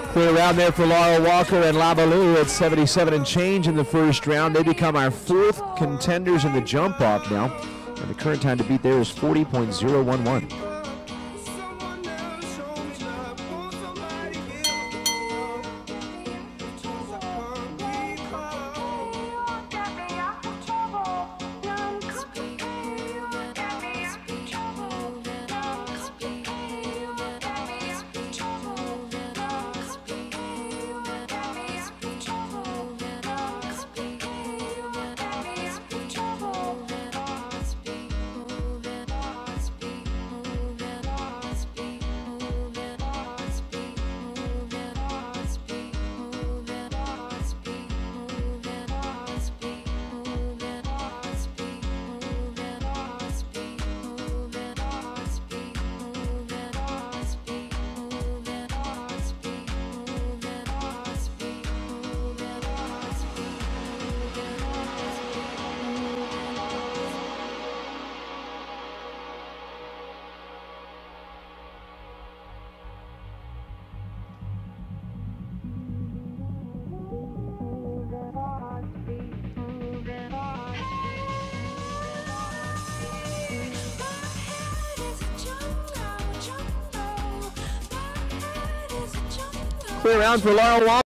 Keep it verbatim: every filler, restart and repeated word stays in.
Clear round there for Laurel Walker and Labaloo at seventy-seven and change in the first round. They become our fourth contenders in the jump off now. And the current time to beat there is forty point oh one one. Clear round for Laurel Walker.